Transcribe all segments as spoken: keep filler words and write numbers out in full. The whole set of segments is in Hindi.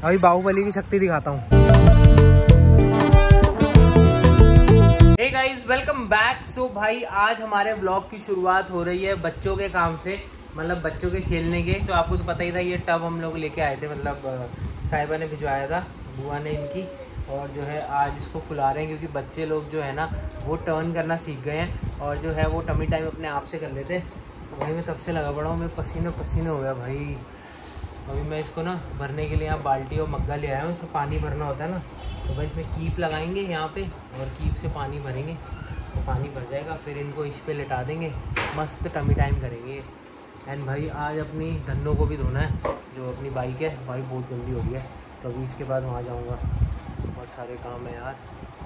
अभी बाहुबली की शक्ति दिखाता हूँ। Hey guys, welcome back. So भाई आज हमारे ब्लॉग की शुरुआत हो रही है बच्चों के काम से, मतलब बच्चों के खेलने के। तो आपको तो पता ही था, ये टब हम लोग लेके आए थे, मतलब साहिबा ने भिजवाया था, बुआ ने इनकी। और जो है आज इसको फुला रहे हैं क्योंकि बच्चे लोग जो है ना वो टर्न करना सीख गए हैं और जो है वो टमी टाइम अपने आप से कर लेते हैं। तो भाई मैं तब से लगा पड़ा हूँ, मैं पसीने पसीने हो गया भाई। अभी मैं इसको ना भरने के लिए यहाँ बाल्टी और मग्गा ले आया हूँ, इसमें पानी भरना होता है ना। तो भाई इसमें कीप लगाएंगे यहाँ पे और कीप से पानी भरेंगे तो पानी भर जाएगा, फिर इनको इस पे लिटा देंगे, मस्त टमी टाइम करेंगे। एंड भाई आज अपनी धन्नों को भी धोना है, जो अपनी बाइक है भाई बहुत गंदी हो रही है। तो अभी इसके बाद वहाँ जाऊँगा, बहुत सारे काम है यार।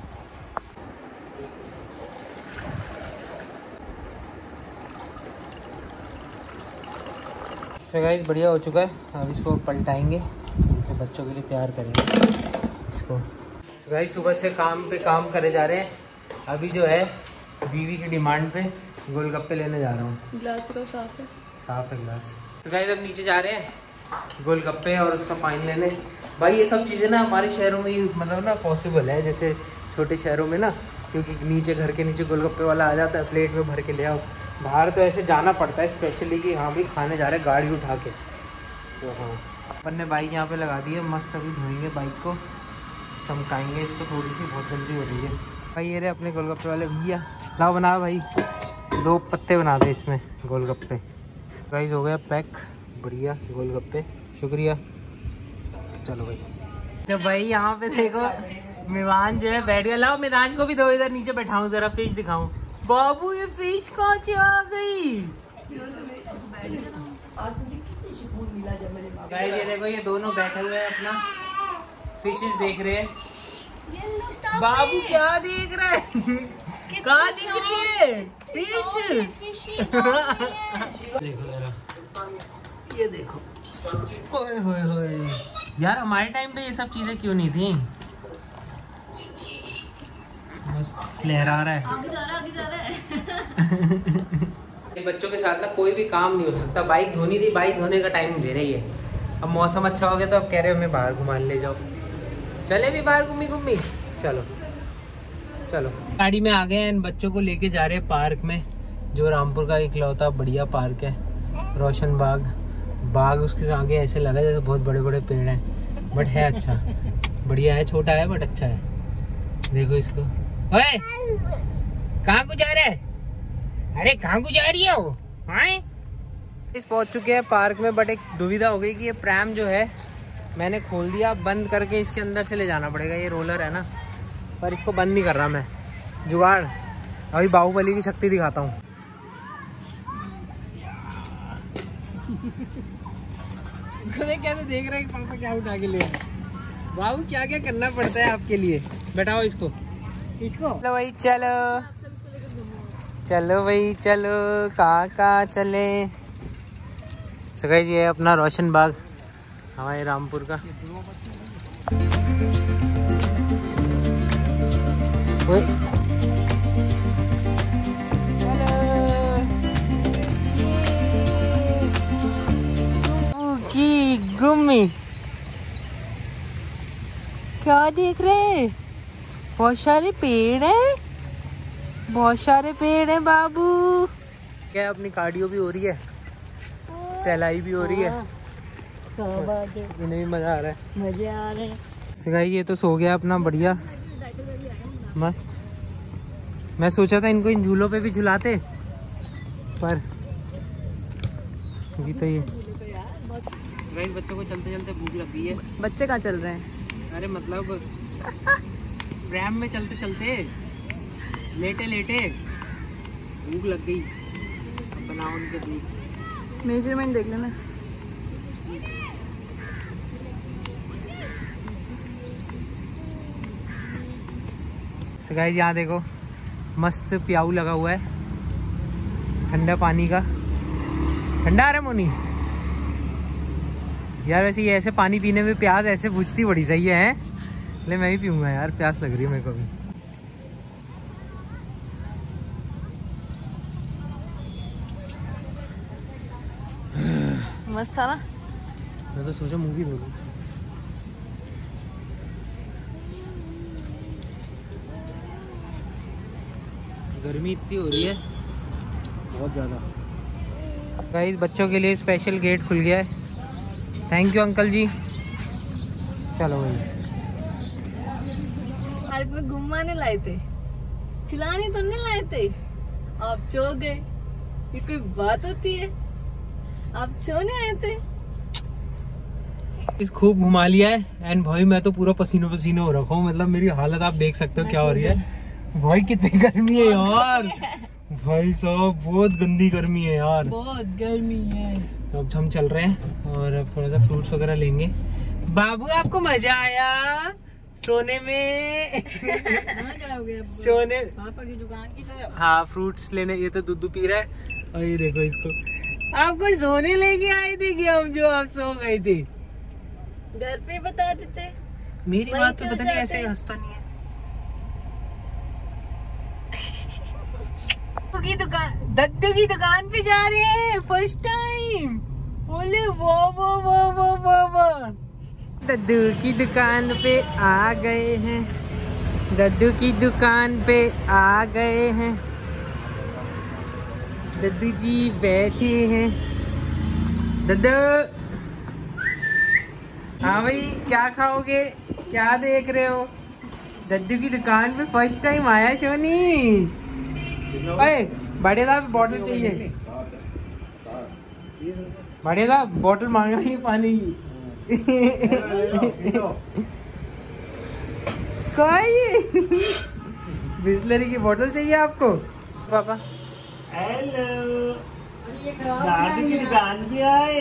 तो गाइस बढ़िया हो चुका है, अब इसको पलटाएंगे, तो बच्चों के लिए तैयार करेंगे इसको। तो गाइस सुबह से काम पे काम करे जा रहे हैं। अभी जो है बीवी की डिमांड पे गोलगप्पे लेने जा रहा हूँ। ग्लास तो साफ है, साफ है ग्लास। तो गाइस अब नीचे जा रहे हैं गोलगप्पे और उसका पानी लेने। भाई ये सब चीज़ें ना हमारे शहरों में ही मतलब ना पॉसिबल है, जैसे छोटे शहरों में ना, क्योंकि नीचे घर के नीचे गोलगप्पे वाला आ जाता है, प्लेट में भर के ले आओ। बाहर तो ऐसे जाना पड़ता है स्पेशली कि हाँ भाई खाने जा रहे हैं गाड़ी उठा के। तो हाँ अपन ने बाइक यहाँ पे लगा दी है, मस्त अभी धोएंगे बाइक को, चमकाएंगे इसको, थोड़ी सी बहुत गंदी हो रही है। भाई ये रहे अपने गोलगप्पे वाले भैया, लाओ बनाओ भाई, दो पत्ते बना दे इसमें गोलगप्पे। गाइस हो गया पैक, बढ़िया गोलगप्पे, शुक्रिया। चलो भाई। तो भाई यहाँ पे देखो मेवान जो है बैठ गया। लाओ मैदान को भी दो, इधर नीचे बैठाऊँ जरा, फिश दिखाऊँ। बाबू ये फिश कहाँ से आ गई? गाइस ये देखो ये दोनों बैठे हुए हैं, अपना फिशेस देख रहे हैं। बाबू क्या देख रहा है? कहाँ दिख रही है फिश? देखो जरा, ये देखो, ओए होए होए यार, हमारे टाइम पे ये सब चीजें क्यों नहीं थी? मस्त लहरा रहा है, आगे जा रहा है, आगे जा रहा है। बच्चों के साथ ना कोई भी काम नहीं हो सकता। बाइक धोनी थी, बाइक धोने का टाइम दे रही है। अब मौसम अच्छा हो गया तो अब कह रहे हो हमें बाहर घुमा ले जाओ। चले भी बाहर घूमी घूमी, चलो चलो। गाड़ी में आ गए हैं, बच्चों को लेके जा रहे हैं पार्क में, जो रामपुर का इकलौता बढ़िया पार्क है, रोशन बाग। बाग उसके आगे ऐसे लगा जैसे बहुत बड़े बड़े पेड़ हैं, बट है अच्छा, बढ़िया है, छोटा है बट अच्छा है। देखो इसको, ओए कहाँ को जा रहा है? अरे कहाँ को जा रही है वो? हाँ इस पहुंच चुके हैं पार्क में, बट एक दुविधा हो गई कि ये प्रैम जो है मैंने खोल दिया, बंद करके इसके अंदर से ले जाना पड़ेगा। ये रोलर है ना, पर इसको बंद नहीं कर रहा मैं, जुगाड़। अभी बाहुबली की शक्ति दिखाता हूँ। कैसे देख रहे हैं पापा क्या उठा के ले, बाबू क्या क्या करना पड़ता है आपके लिए। बैठाओ इसको इसको चलो भाई, चलो चलो भाई चलो, कहाँ कहाँ चले। सो गाइस ये अपना रोशन बाग हमारे रामपुर का। की गुम्मी क्या देख रहे हैं? बहुत सारे पेड़ हैं, बहुत सारे पेड़ हैं बाबू। क्या अपनी कार्डियो भी हो रही है, टहलाई भी हो रही है, इन्हें भी मजा आ रहा है, मजे आ रहे हैं। सिखाई ये तो सो गया अपना बढ़िया मस्त। मैं सोचा था इनको इन झूलों पे भी झुलाते, पर अभी तो ये बच्चों को चलते चलते भूख लगी है। बच्चे कहाँ चल रहे हैं? अरे मतलब प्रैम में चलते चलते लेटे लेटे भूख लग गई, बनाओ उनके लिए। मेजरमेंट देख लेना। so गाइस यहाँ देखो मस्त प्याऊ लगा हुआ है, ठंडा पानी का। ठंडा आ रहा है मोनी यार। वैसे ये ऐसे पानी पीने में प्यास ऐसे बुझती बड़ी सही है, ले मैं भी पीऊंगा यार, प्यास लग रही है मेरे को भी। मस्त था ना। मैं तो सोचा मूवी देखूं। गर्मी इतनी हो रही है बहुत ज़्यादा। गाइस बच्चों के लिए स्पेशल गेट खुल गया है। थैंक यू अंकल जी। चलो भाई पार्क में घुमाने लाए थे, चिल्लाने तो नहीं लाए थे। आप चो गए, ये कोई बात होती है? आप चोने आए थे। इस खूब घुमा लिया है एंड भाई मैं तो पूरा पसीनो पसीनो हो रखा हूँ। मतलब मेरी हालत आप देख सकते हो क्या हो रही है। भाई कितनी गर्मी है यार, भाई साहब बहुत गंदी गर्मी है यार, बहुत गर्मी है। तो अब हम चल रहे हैं और अब थोड़ा सा फ्रूट्स वगैरह लेंगे। बाबू आपको मजा आया सोने में? सोने पापा की दुकान की तरफ। हाँ फ्रूट्स लेने। ये तो दूध पी रहा है और ये देखो इसको। आपको सोने लेके आए थे कि हम जो आप सो गए थे? घर पे बता देते। मेरी बात तो पता नहीं ऐसे हंसता नहीं है। दद्दू की दुकान, दद्दू की दुकान पे जा रहे हैं फर्स्ट टाइम। बोले वो वो वो वो वो वो दद्दू की दुकान पे आ गए हैं, दद्दू की दुकान पे आ गए हैं। दद्दू जी बैठे हैं। दद्दू हाँ भाई क्या खाओगे, क्या देख रहे हो? दद्दू की दुकान पे फर्स्ट टाइम आया सोनी। अरे बड़े साहब बॉटल चाहिए, बड़े साहब बॉटल मांग रही है पानी की। कोई बिस्लरी की बोतल चाहिए आपको? पापा हेलो, दादू की दुकान पे आए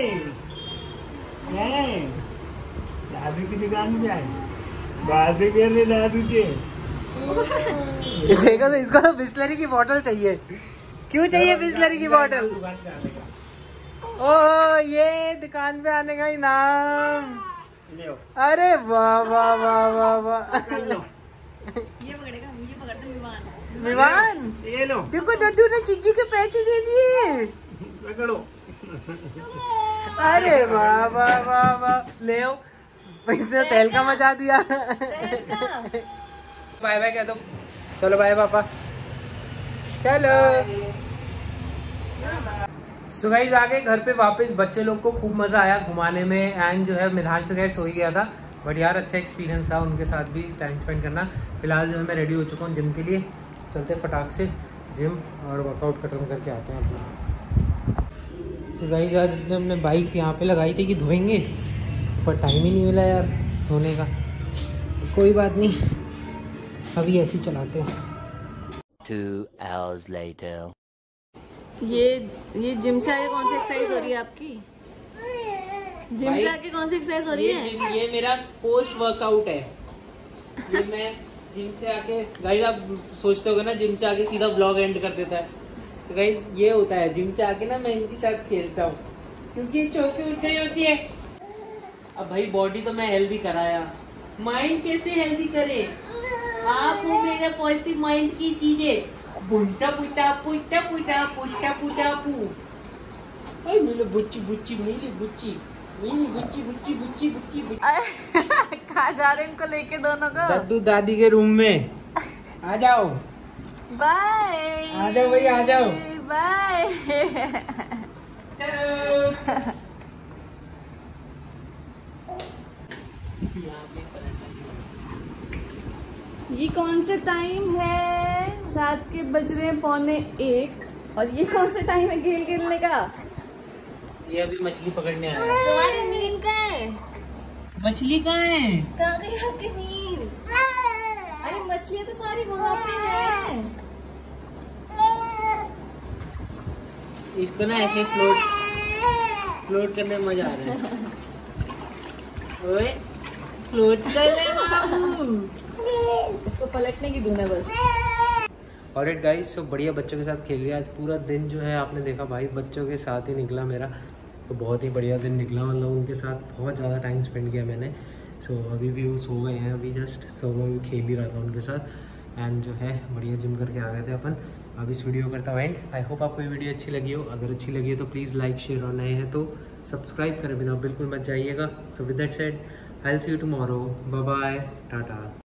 हैं? दादू की दुकान पे आए, दादू के लिए दादू के देखो तो इसको बिस्लरी की बोतल चाहिए। क्यों चाहिए बिस्लरी की बोतल? ओ ये दुकान पे आने का इनाम। अरे वाह वाह वाह वाह वाह। ये पकड़ेगा, ये पकड़ते विमान। विमान ये लो, देखो दद्दू ने चिज्जू के पैसे दे दिए। पकड़ो। अरे वाह वाह वाह वाह, ले आओ। पैसे तेल का मचा दिया। बाय बाय कह दो। चलो बाय पापा। चलो सो गाइस आ गए घर पे वापस। बच्चे लोग को खूब मज़ा आया घुमाने में एंड जो है मिधान तो खैर सो ही गया था, बट यार अच्छा एक्सपीरियंस था उनके साथ भी टाइम स्पेंड करना। फिलहाल जो है मैं रेडी हो चुका हूँ जिम के लिए। चलते फटाक से जिम और वर्कआउट खत्म करके आते हैं अपना। सो गाइस आज हमने हमने बाइक यहाँ पे लगाई थी कि धोएंगे, पर टाइम ही नहीं मिला यार धोने का। कोई बात नहीं, अभी ऐसे ही चलाते हैं। Two hours later. ये ये जिम से आके कौन सी एक्सरसाइज हो रही है आपकी? जिम से आके कौन सी एक्सरसाइज हो रही है? ये, ये मेरा पोस्ट वर्कआउट है। ये मैं जिम से आके, गाइस आप सोचते होगे ना जिम से आके सीधा ब्लॉग एंड कर देता है, तो गाइस ये होता है जिम से आके ना मैं इनके साथ खेलता हूँ क्योंकि चौकी उठ गई होती है। अब भाई बॉडी तो मैं हेल्दी कराया, माइंड कैसे हेल्दी करे? आप हो मेरा पॉजिटिव माइंड की चीजें। पुट्टा पुट्टा पुट्टा पुट्टा पुट्टा पुट्टा पू। ओए मेरी बुच्ची बुच्ची मेरी बुच्ची मेरी बुच्ची बुच्ची बुच्ची बुच्ची बुच्ची। कहाँ जा रहे हैं इनको लेके दोनों को? दद्दू दादी के रूम में। आ जाओ बाय। आ जाओ भाई आ जाओ। बाय। चलो ये कौन से टाइम है? रात के बज रहे हैं पौने एक, और ये कौन सा टाइम है खेल खेलने का? ये अभी मछली पकड़ने आया। तुम्हारी नींद कहाँ है? मछली कहाँ है? कहाँ गई आपकी नींद? अरे मछलियाँ तो सारी वहाँ पे हैं। इसको ना ऐसे फ्लोट फ्लोट करने में मजा आ रहा है। ओए फ्लोट कर ले बाबू। इसको पलटने की धुन है बस। ऑलराइट गाइस, सो बढ़िया बच्चों के साथ खेल लिया। आज पूरा दिन जो है आपने देखा भाई बच्चों के साथ ही निकला मेरा, तो बहुत ही बढ़िया दिन निकला। मतलब उनके साथ बहुत ज़्यादा टाइम स्पेंड किया मैंने। सो so, अभी भी वो सो गए हैं, अभी जस्ट सो मैं भी खेल ही रहा था उनके साथ एंड जो है बढ़िया जिम करके आ गए थे अपन। अब इस वीडियो करता हूँ एंड। आई होप आपको ये वीडियो अच्छी लगी हो। अगर अच्छी लगी है तो प्लीज़ लाइक शेयर और नए हैं तो सब्सक्राइब करें बिना बिल्कुल मत जाइएगा। So with that said I will see you tomorrow. Bye bye, Tata.